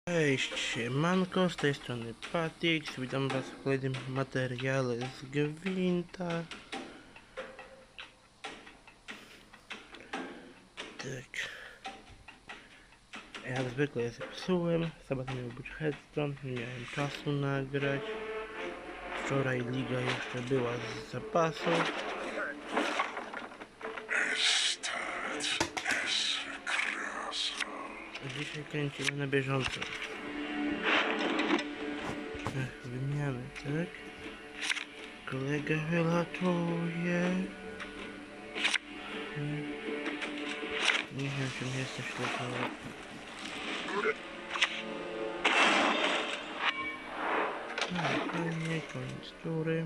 Cześć, manko, z tej strony Patix, witam was w kolejnym materiale z Gwinta. Tak, jak zwykle ja zepsułem, sabat miał być headstone, nie miałem czasu nagrać. Wczoraj liga jeszcze była z zapasu. Dzisiaj kręcimy na bieżąco. Wymiany, tak? Kolega wylatuje. Nie wiem, czy nie jesteś tylko... No, fajnie, koniec tury.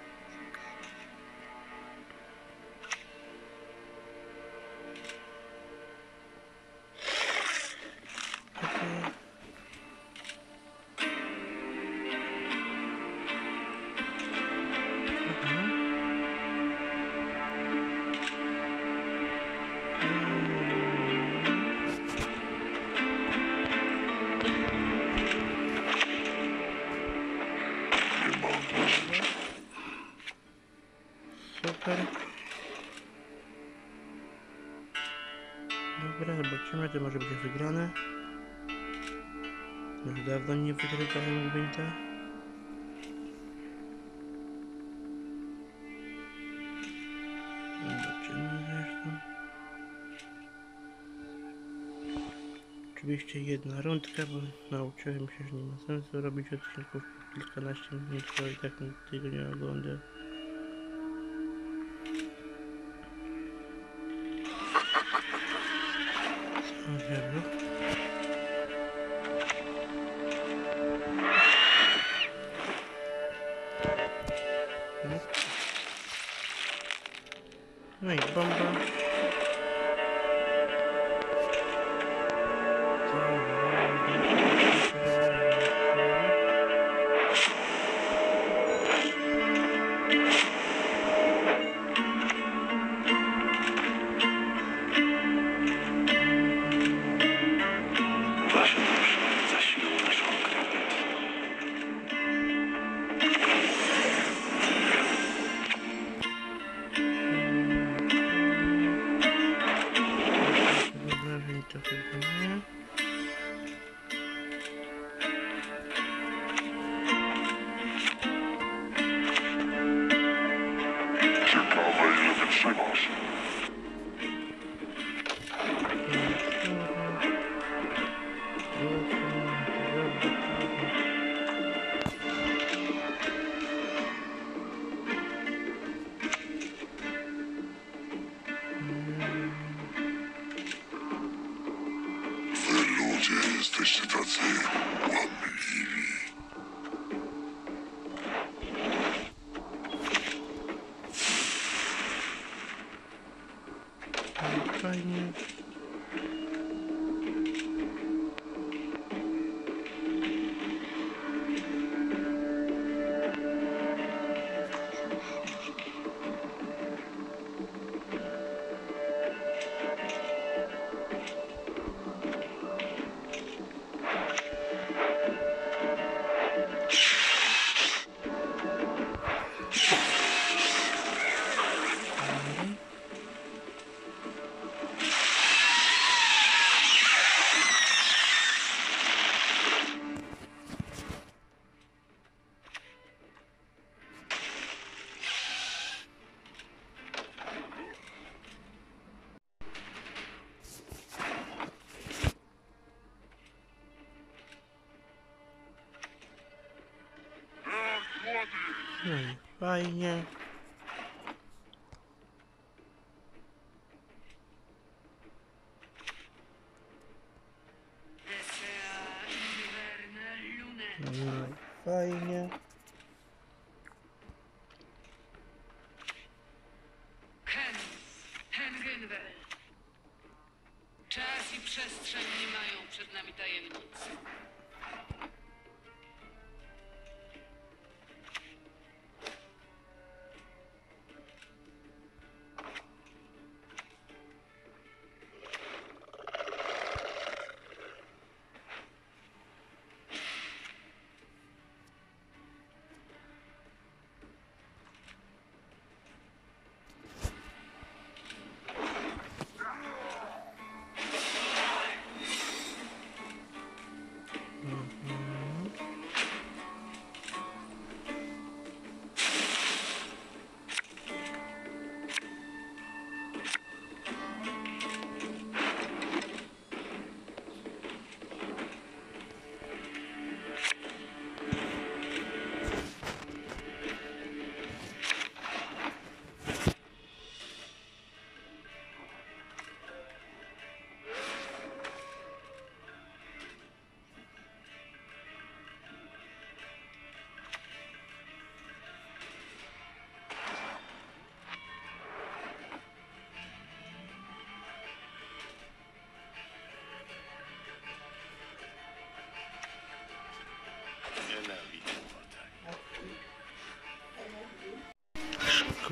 Super. Dobra, zobaczymy, to może będzie wygrane. Już dawno nie wygrywałem Gwinta. Zobaczymy zresztą. Oczywiście jedna rundka, bo nauczyłem się, że nie ma sensu robić odcinków kilkanaście minut, bo i tak nikt tego nie ogląda. No i bomba. To chyba nie. Ciekawe, ile wytrzymasz. Wy ludzie jesteście tacy łamliwi. Fajnie. No i fajnie. No i fajnie. Henrynwel. Czas i przestrzeń nie mają przed nami tajemnic.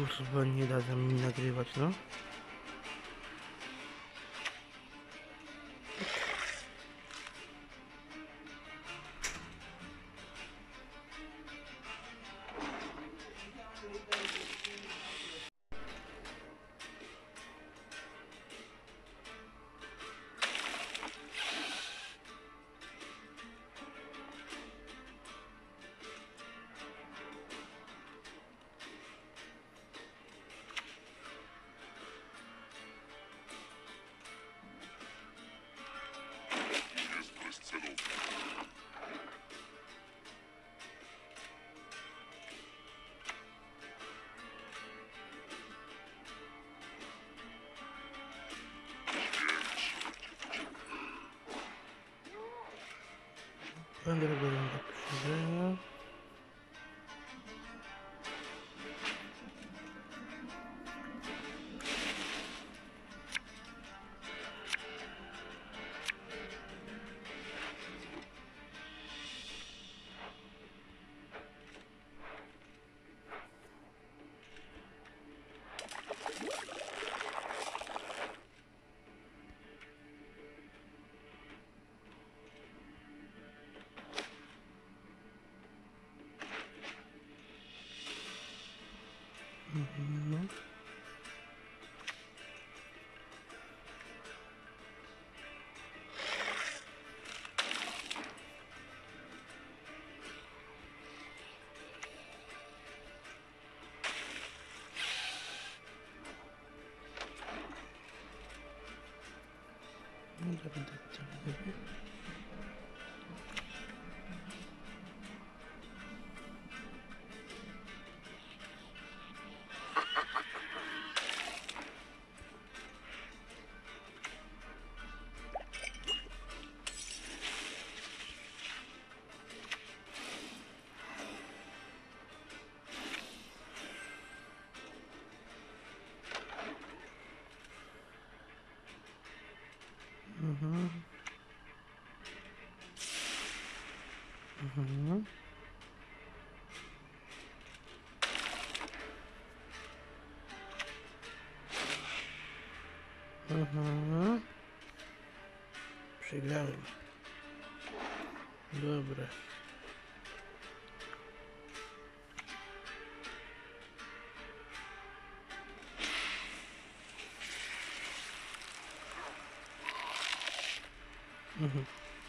Kurwa, nie dadzą mi nagrywać, no. Jest bezcelowy. Będę robił do krzyżenia. Mhm. No, dobra, dobra. Mhm. Mhm. Mhm. Przegrałem. Dobra. Mhm.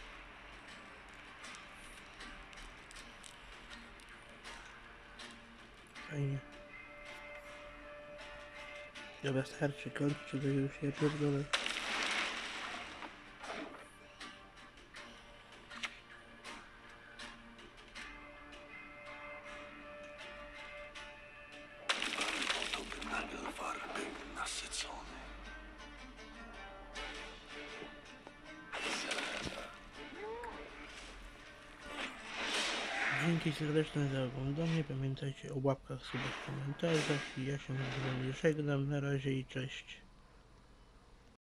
Fajnie. Dobra, starczy, kończę, bo już ja pierdolę. Podobny Nagelfar był nasycony. Dzięki serdeczne za oglądanie. Pamiętajcie o łapkach, subach, komentarzach. I ja się z wami żegnam. Na razie i cześć.